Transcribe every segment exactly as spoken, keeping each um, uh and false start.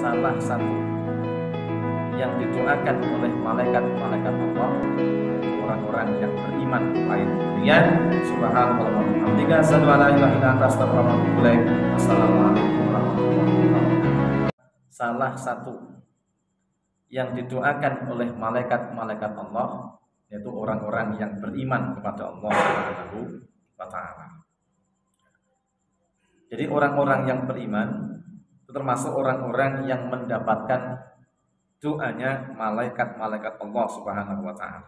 salah satu yang didoakan oleh malaikat-malaikat Allah, orang-orang yang beriman lain kemudian subhanallah wa bihamdihi asyhadu an la ilaha illa anta astaghfiruka wa atubu ilaik. Assalamualaikum warahmatullahi wabarakatuh. Salah satu yang didoakan oleh malaikat-malaikat Allah, yaitu orang-orang yang beriman kepada Allah Subhanahu wa taala. Jadi orang-orang yang beriman itu termasuk orang-orang yang mendapatkan doanya malaikat-malaikat Allah Subhanahu wa taala.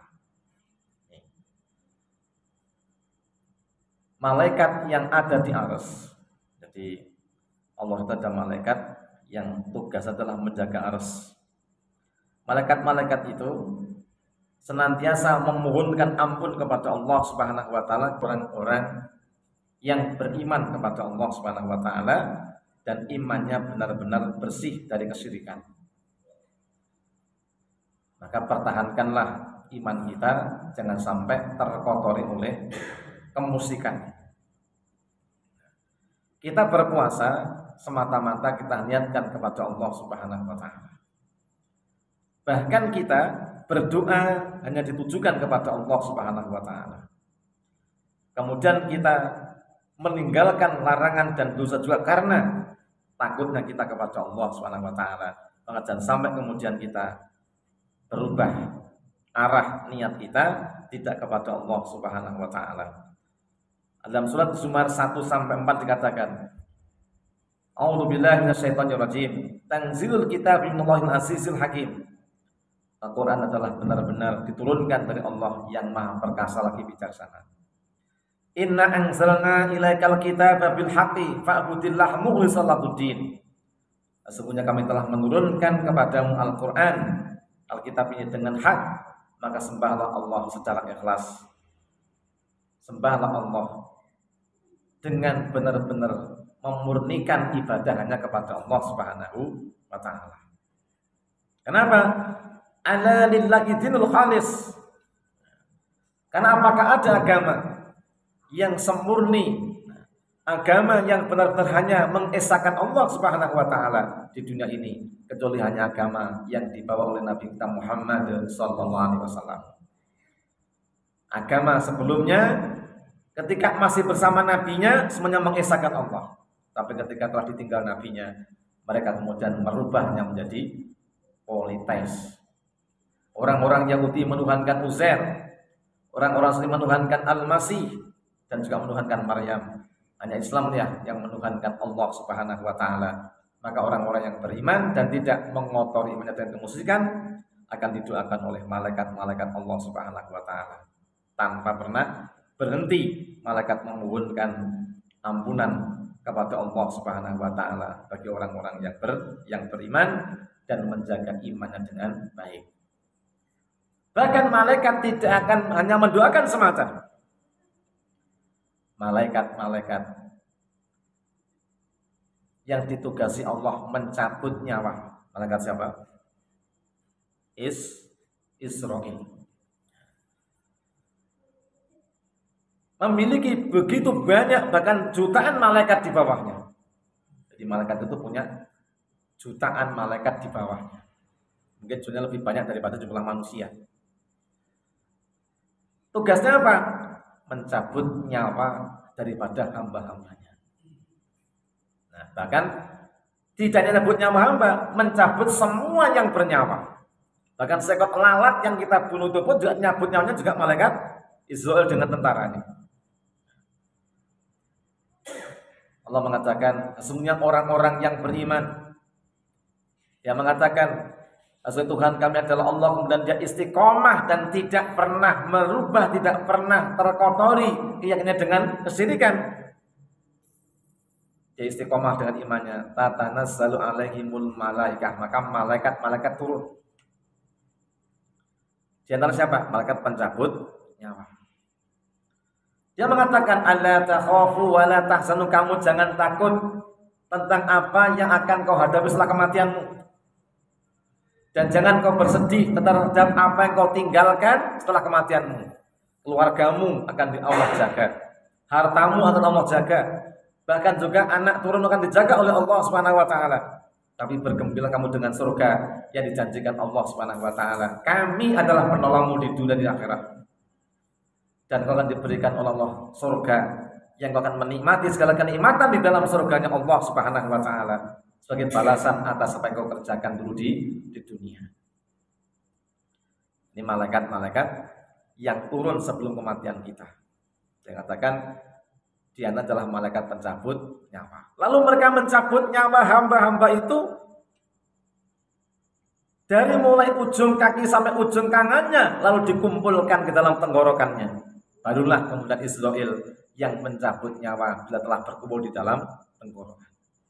Malaikat yang ada di arsy. Jadi Allah itu ada malaikat yang tugas adalah menjaga arsy. Malaikat-malaikat itu senantiasa memohonkan ampun kepada Allah Subhanahu wa taala orang-orang yang beriman kepada Allah Subhanahu wa taala dan imannya benar-benar bersih dari kesyirikan. Maka pertahankanlah iman kita, jangan sampai terkotori oleh kemusikan. Kita berpuasa semata-mata kita niatkan kepada Allah Subhanahu wa taala. Bahkan kita berdoa hanya ditujukan kepada Allah Subhanahu wa taala. Kemudian kita meninggalkan larangan dan dosa juga karena takutnya kita kepada Allah Subhanahu wa taala. Maka jangan sampai kemudian kita berubah arah niat kita tidak kepada Allah Subhanahu wa taala. Dalam surat Zumar satu sampai empat dikatakan, A'udzubillahi minasyaitonir rajim. Tanzilul kitabi minallahil azizil hakim. Al-Quran adalah benar-benar diturunkan dari Allah yang maha perkasa lagi bijaksana. Inna anzalna ilaikal kitaba bil haqqi fa'budillah mukhlishan lahuddin. Sesungguhnya kami telah menurunkan kepadamu Al-Quran, Alkitab ini dengan hak, maka sembahlah Allah secara ikhlas. Sembahlah Allah dengan benar-benar memurnikan ibadah hanya kepada Allah Subhanahu wa taala. Kenapa? Ala lillahi dinul khalis. Karena apakah ada agama yang sempurni, agama yang benar-benar hanya mengesahkan Allah Subhanahu wa taala di dunia ini, kecuali hanya agama yang dibawa oleh Nabi kita Muhammad sallallahu alaihi wasallam. Agama sebelumnya ketika masih bersama nabinya semuanya mengesahkan Allah, tapi ketika telah ditinggal nabinya, mereka kemudian merubahnya menjadi politeis. Orang-orang Yahudi menuhankan Uzair, orang-orang Muslim menuhankan Al-Masih, dan juga menuhankan Maryam. Hanya Islam ya yang menuhankan Allah Subhanahu wa taala. Maka orang-orang yang beriman dan tidak mengotori imannya dengan kemusyrikan akan didoakan oleh malaikat-malaikat Allah Subhanahu wa taala. Tanpa pernah berhenti malaikat memohonkan ampunan kepada Allah Subhanahu wa taala bagi orang-orang yang ber, yang beriman dan menjaga imannya dengan baik. Bahkan malaikat tidak akan hanya mendoakan semata. Malaikat-malaikat yang ditugasi Allah mencabut nyawa. Malaikat siapa? Is Israil. Memiliki begitu banyak, bahkan jutaan malaikat di bawahnya. Jadi malaikat itu punya jutaan malaikat di bawahnya. Mungkin jumlahnya lebih banyak daripada jumlah manusia. Tugasnya apa? Mencabut nyawa daripada hamba-hambanya. Nah, bahkan tidak hanya mencabut nyawa hamba, mencabut semua yang bernyawa. Bahkan seekor lalat yang kita bunuh itu pun juga nyabut nyawanya juga malaikat Israil dengan tentaranya. Allah mengatakan, sesungguhnya orang-orang yang beriman yang mengatakan Tuhan kami adalah Allah, kemudian dia istiqomah dan tidak pernah merubah, tidak pernah terkotori keyakinannya dengan kesyirikan. Dia istiqomah dengan imannya. Tatanazzalu alaihimul malaikah, maka malaikat-malaikat turun. Di antara siapa? Malaikat pencabut nyawa. Dia mengatakan, alla takhafu wa la tahzanu, kamu jangan takut tentang apa yang akan kau hadapi setelah kematianmu. Dan jangan kau bersedih terhadap apa yang kau tinggalkan setelah kematianmu. Keluargamu akan di Allah jaga, hartamu akan Allah jaga, bahkan juga anak turun akan dijaga oleh Allah Subhanahu wa taala. tapi bergembira kamu dengan surga yang dijanjikan Allah Subhanahu wa taala. Kami adalah penolongmu di dunia dan di akhirat. Dan kau akan diberikan oleh Allah surga yang kau akan menikmati segala kenikmatan di dalam surganya Allah Subhanahu wa taala sebagai balasan atas apa yang kau kerjakan dulu di di dunia. Ini malaikat-malaikat yang turun sebelum kematian kita. Yang katakan dia adalah malaikat pencabut nyawa. Lalu mereka mencabut nyawa hamba-hamba itu dari mulai ujung kaki sampai ujung tangannya, lalu dikumpulkan ke dalam tenggorokannya. Barulah kemudian Israel yang mencabut nyawa bila telah berkumpul di dalam tenggorokan.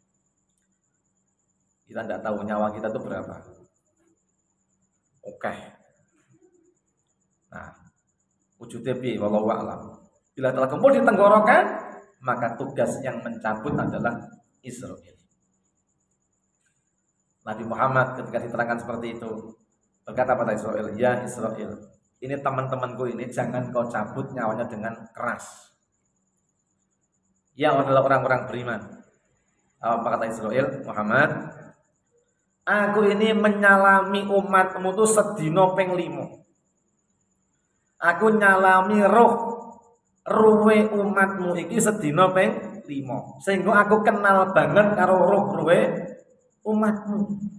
Kita tidak tahu nyawa kita itu berapa. Oke. Nah, wujudnya bi wallahu a'lam. Bila telah kumpul di tenggorokan, maka tugas yang mencabut adalah Israel. Nabi Muhammad ketika diterangkan seperti itu berkata pada Israel, ya Israel, ini teman-temanku ini jangan kau cabut nyawanya dengan keras. Ya adalah orang-orang beriman. Apa kata Israel? Muhammad, aku ini menyalami umatmu itu sedino ping limo. Aku nyalami roh ruwe umatmu iki sedina ping lima. Sehingga aku kenal banget karo roh ruwe umatmu.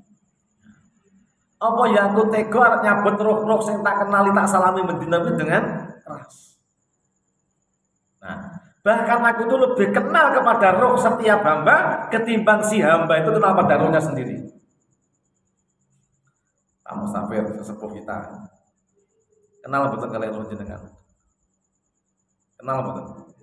Apa ya aku tega arep nyabut roh-roh sing tak kenali tak salami mendina dengan keras. Nah, bahkan aku tuh lebih kenal kepada roh setiap hamba ketimbang si hamba itu kenal pada rohnya sendiri. Pak Mustafir sesepuh kita kenal betul kalian roh jenengan. Kenal betul?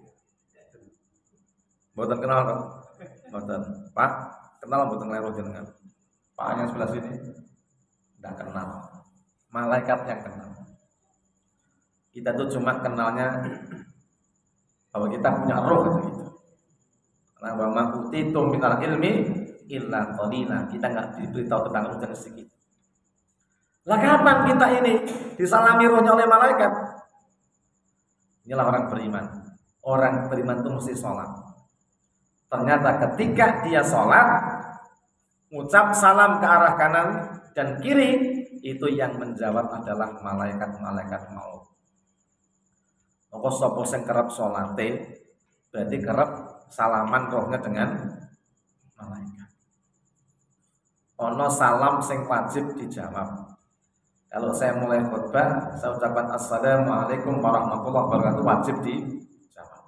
Betul kenal kan? Betul. Pak, kenal betul kalian roh jenengan. Pak yang sebelah sini tidak kenal. Malaikat yang kenal. Kita tuh cuma kenalnya bahwa kita punya roh gitu. Karena bahwa utitum minal ilmi illa qalila. Kita nggak diberitahu tentang roh dan sedikit. Lah kapan kita ini disalami rohnya oleh malaikat? Inilah orang beriman. Orang beriman itu mesti sholat. Ternyata ketika dia sholat, ucap salam ke arah kanan dan kiri, itu yang menjawab adalah malaikat-malaikat maut. Maka sapa sing kerep salate berarti kerep salaman rohnya dengan malaikat. Ono salam sing wajib dijawab. Kalau saya mulai khutbah, saya ucapkan assalamualaikum warahmatullahi wabarakatuh, wajib dijawab.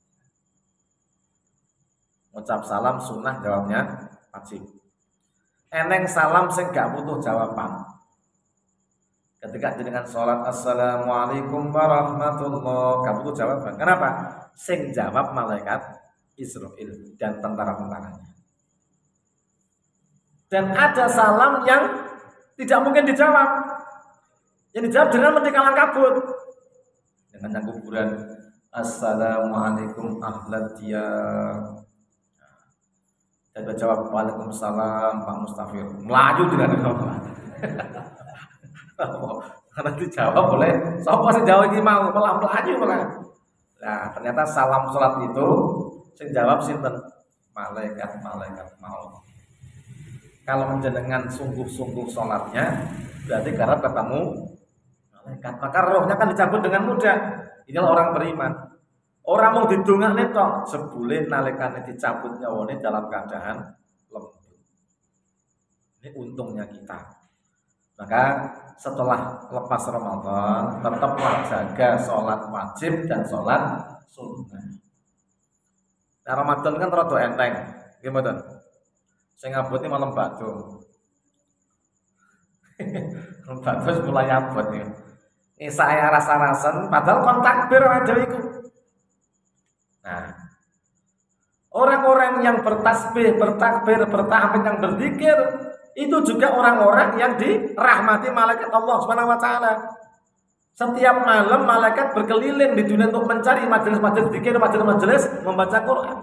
Ucap salam sunnah, jawabnya wajib. Eneng salam sing gak butuh jawaban. Ketika dengan sholat assalamualaikum warahmatullahi, gak butuh jawaban. Kenapa? Sing jawab malaikat Israel dan tentara-tentaranya. Dan ada salam yang tidak mungkin dijawab. Yang dijawab dengan mentikalang kabut. Dengan yang kuburan assalamualaikum ahlad diyar. Dan berjawab waalaikumsalam Pak Mustafir. Melaju dengan apa? Karena dijawab oleh siapa sih jawab ini mau malah melaju malah. Nah ternyata salam sholat itu sing jawab sinten malaikat malaikat mau. Kalau menjenengan sungguh-sungguh sholatnya berarti karena ketemu malaikat, maka rohnya kan dicabut dengan mudah. Inilah orang beriman. Orang mau didongakne tok, sebule nalikane dicabut nyawane dalam keadaan lembut. Ini untungnya kita. Maka setelah lepas Ramadan, tetaplah jaga sholat wajib dan sholat sunnah. Nah, Ramadan kan rada enteng, gimana? Sing abot ini malam batu. Batu mulai abot ya. Ini saya rasa-rasan, padahal kon takbir ada iku. Nah, orang-orang yang bertasbih, bertakbir, bertahmid, yang berzikir itu juga orang-orang yang dirahmati malaikat Allah Subhanahu wa taala. Setiap malam malaikat berkeliling di dunia untuk mencari majelis-majelis zikir, majelis-majelis membaca Quran.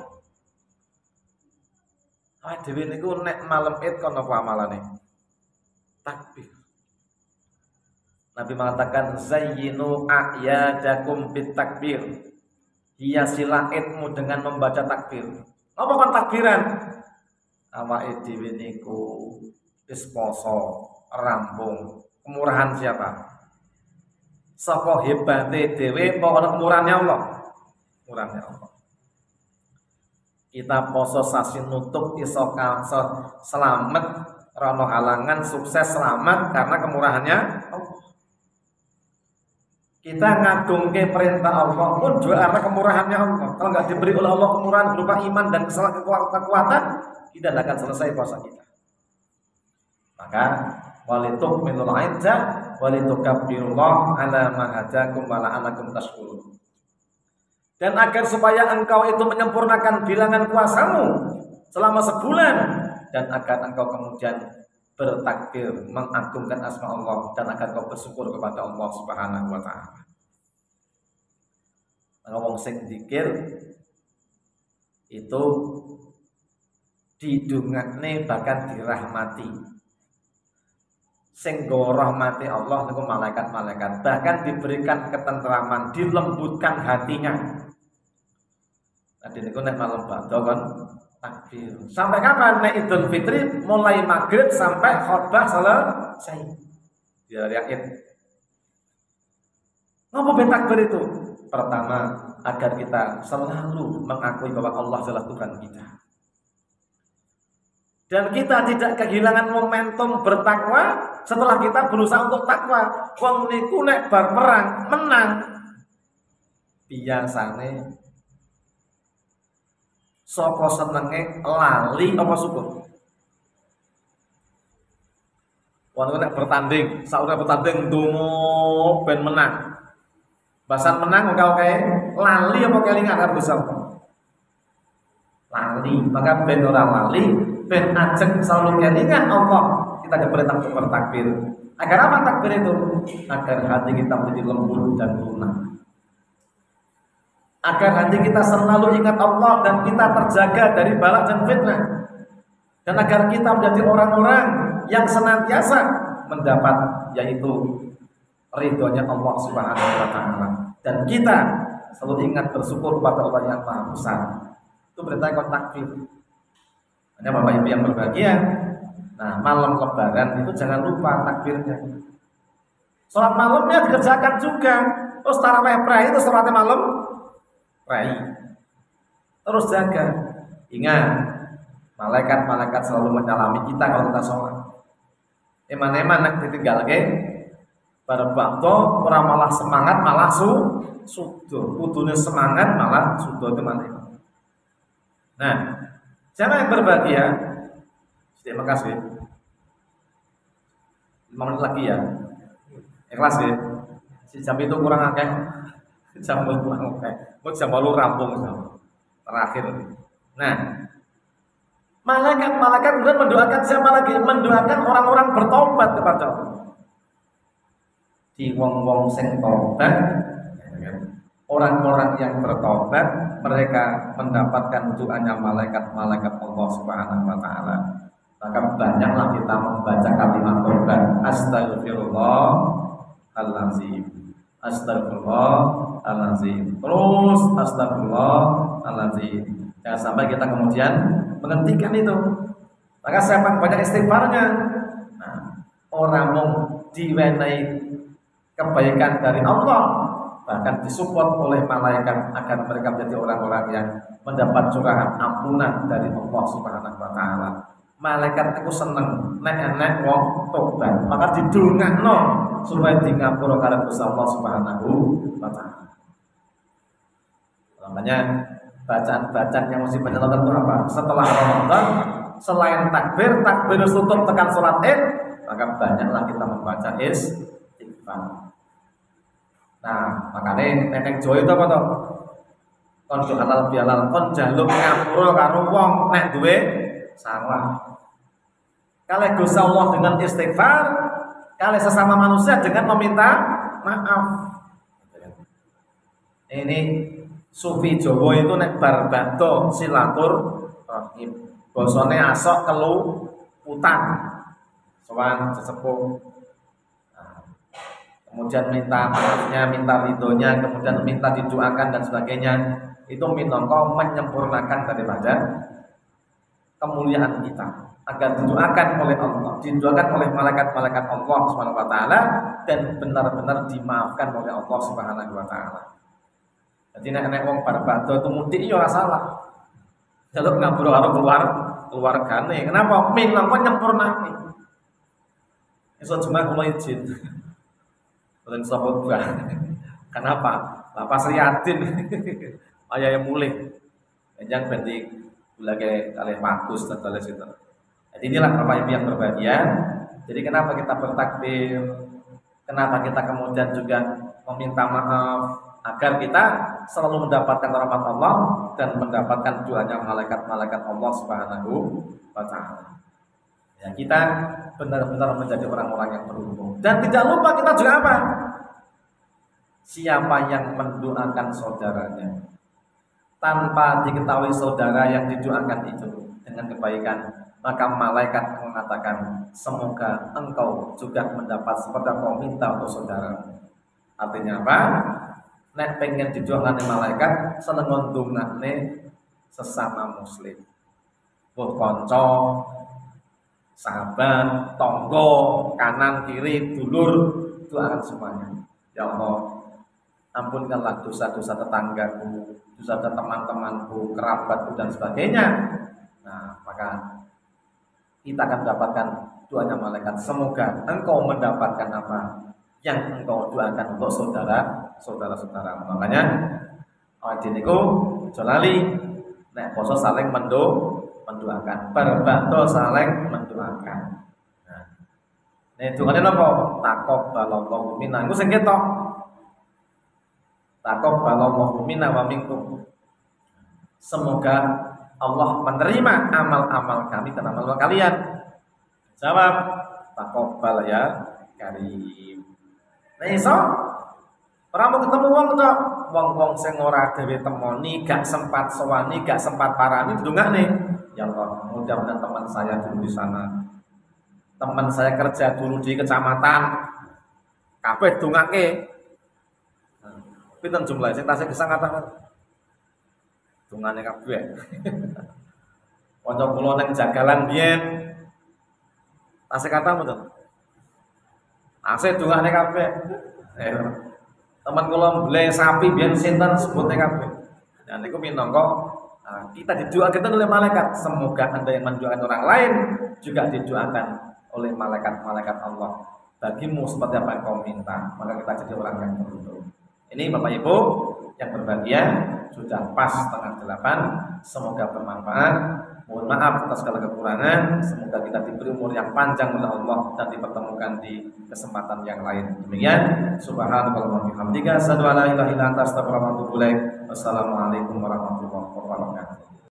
Ah dhewe niku nek malam Id kono apa amalane? Takbir. Nabi mengatakan zayyinu a'yadakum bit takbir. Hiasilah idmu dengan membaca takbir. Apa kan takbiran? awake dhewe niku wis poso rampung. Kemurahan siapa? Sapa hebate dhewe apa kemurahannya Allah? Kemurahannya Allah. Kita poso sasi nutup iso selamat, rono halangan, sukses selamat karena kemurahannya Allah. Kita ngagungke perintah Allah pun juga karena kemurahannya Allah. Kalau nggak diberi oleh Allah kemurahan berupa iman dan kekuatan, kita tidak akan selesai puasa kita. Maka walituk minul iddah walitukabbirullah ala ma hadakum wa la'allakum tashkurun. Dan agar supaya engkau itu menyempurnakan bilangan puasamu selama sebulan, dan agar engkau kemudian bertakbir mengagungkan asma Allah, dan agar kau bersyukur kepada Allah Subhanahu wa taala. Wong sing zikir itu didongakne bahkan dirahmati. Sing nggawa rahmati Allah niku malaikat-malaikat, bahkan diberikan ketentraman, dilembutkan hatinya. Tadi niku nek malam badha kan takbir. Sampai kapan? Nek Idul Fitri mulai maghrib sampai khutbah selesai. Di hari Id. Ngapa ben takbir itu? Pertama, agar kita selalu mengakui bahwa Allah adalah Tuhan kita. Dan kita tidak kehilangan momentum bertakwa setelah kita berusaha untuk takwa. Wong niku nek bar perang menang, biasane saka senenge lali apa syukur. Wong nek bertanding, saure bertanding ndonga ben menang. Basan menang oke-oke, lali apa kelingan arep bisa. Lali, maka ben ora lali, ben ajeng selalu kelingan Allah. Kita diperintah untuk bertakbir. Agar apa takbir itu? Agar hati kita menjadi lembut dan lunak. Agar hati kita selalu ingat Allah dan kita terjaga dari bala dan fitnah. Dan agar kita menjadi orang-orang yang senantiasa mendapat yaitu ridhonya Allah Subhanahu wa taala. Dan kita selalu ingat bersyukur kepada Allah yang Maha Besar. Itu perintah takbir. Hanya Bapak Ibu yang berbahagia. Nah, malam lebaran itu jangan lupa takbirnya. Sholat malamnya dikerjakan juga. Terus tarawih prai itu sholatnya malam prai. Terus jaga. Ingat, malaikat-malaikat selalu menyalami kita kalau kita sholat. Eman-eman nak ditinggal ke barbakto orang malah semangat malah su sudo. Kudune semangat malah sudo teman-teman. Nah, siapa yang berbahagia? Terima kasih. lima menit lagi ya. Ikhlas ya. Si jam itu kurang akeh. Jam kurang akeh. Mau jam baru rampung terakhir. Nah, malaikat-malaikat kemudian mendoakan siapa lagi? Mendoakan orang-orang bertobat kepada Allah. Di wong-wong sing tobat, orang-orang yang bertobat, mereka mendapatkan doanya malaikat-malaikat Allah Subhanahu wa taala. Maka banyaklah kita membaca kalimat tobat. Astagfirullahalazim. Astagfirullahalazim. Terus astagfirullahalazim. Jangan sampai kita kemudian menghentikan itu. Maka siapa banyak istighfarnya. Nah, orang mau diwenehi kebaikan dari Allah, bahkan disupport oleh malaikat agar mereka menjadi orang-orang yang mendapat curahan ampunan dari Allah Subhanahu wa taala. Malaikat itu seneng nek enek wong tobat, maka didongakno supaya di ngapura karo Gusti Allah Subhanahu wa taala. Makanya bacaan-bacaan yang mesti banyak itu apa? Setelah Ramadan, selain takbir, takbir tutup tekan salat Id, maka banyaklah kita membaca istighfar. Nah, makanya nenek Joy itu apa toh? Kon halal bihalal, kon jaluk ngapura karo wong nek duwe salah. Kalau Gusti Allah dengan istighfar, kalau sesama manusia dengan meminta maaf. Ini sufi Jawa itu nek bar banto silaturahim. Bosone asok kelu utang. Sowan sesepuh. Kemudian minta maafnya, minta ridhonya, kemudian minta didoakan dan sebagainya. Itu minangka menyempurnakan daripada kemuliaan kita, agar didoakan oleh Allah, didoakan oleh malaikat-malaikat Allah Subhanahu wa taala dan benar-benar dimaafkan oleh Allah Subhanahu wa taala. Jadi nek-nek wong bar bakdo itu mudik ya ora salah. Jaluk ngabur karo keluar keluargane. Kenapa? Minangka nyempurnake. Esuk Jumat kula izin. Boten iso khotbah. Kenapa? Lapas Riyadin. Ayah yang mulih. Yang bentik ulage kalih bagus dan kalih situ. Jadi inilah Bapak Ibu yang berbahagia. Jadi kenapa kita bertakbir? Kenapa kita kemudian juga meminta maaf agar kita selalu mendapatkan rahmat Allah dan mendapatkan doanya malaikat-malaikat Allah Subhanahu wa taala. Ya, kita benar-benar menjadi orang-orang yang beruntung. Dan tidak lupa kita juga apa? Siapa yang mendoakan saudaranya tanpa diketahui saudara yang didoakan itu dengan kebaikan, maka malaikat mengatakan, semoga engkau juga mendapat seperti yang kau minta untuk saudara. Artinya apa? Nek pengen didoakan malaikat, seneng ndongakne sesama muslim. Buh kanca, sahabat, tonggo, kanan kiri, dulur, doakan semuanya. Ya Allah, ampunkanlah dosa-dosa tetanggaku, dosa teman-temanku, kerabatku dan sebagainya. Nah, maka kita akan mendapatkan doanya malaikat. Semoga engkau mendapatkan apa yang engkau doakan untuk saudara, saudara-saudara. Makanya awake niku aja lali nek poso saling mendo mendoakan, berbakdo saling mendoakan. Nah, nek dongane napa? Taqabbalallahu minna. Iku sing ketok. Taqabbalallahu minna wa minkum. Semoga Allah menerima amal-amal kami dan amal kalian. Jawab, taqabbal ya karim. Nah iso ora mau ketemu wong tok, wong-wong sing ora dhewe temoni, gak sempat sowani, gak sempat parani ndongakne. Ya Allah, mudah-mudahan teman saya dulu di sana. Teman saya kerja dulu di kecamatan. Kabeh dongake. Pinten jumlah sing tasih gesang kata dongane kabeh. Kanca kula ning jagalan biyen tasih kata mboten. Asih dongane kabeh. Eh, teman kula mbeleh sapi biyen sinten sebutne kabeh. Nah niku minangka nah, kita didoakan oleh malaikat. Semoga Anda yang mendoakan orang lain juga didoakan oleh malaikat-malaikat Allah. Bagimu seperti apa yang kau minta, maka kita jadi orang yang beruntung. Ini Bapak Ibu yang berbahagia, sudah pas setengah delapan. Semoga bermanfaat. Mohon maaf atas segala kekurangan. Semoga kita diberi umur yang panjang oleh Allah dan dipertemukan di kesempatan yang lain. Demikian. Subhanallah wa bihamdika, asyhadu an la ilaha illa anta, astaghfiruka wa atubu ilaik. Wassalamualaikum warahmatullahi wabarakatuh.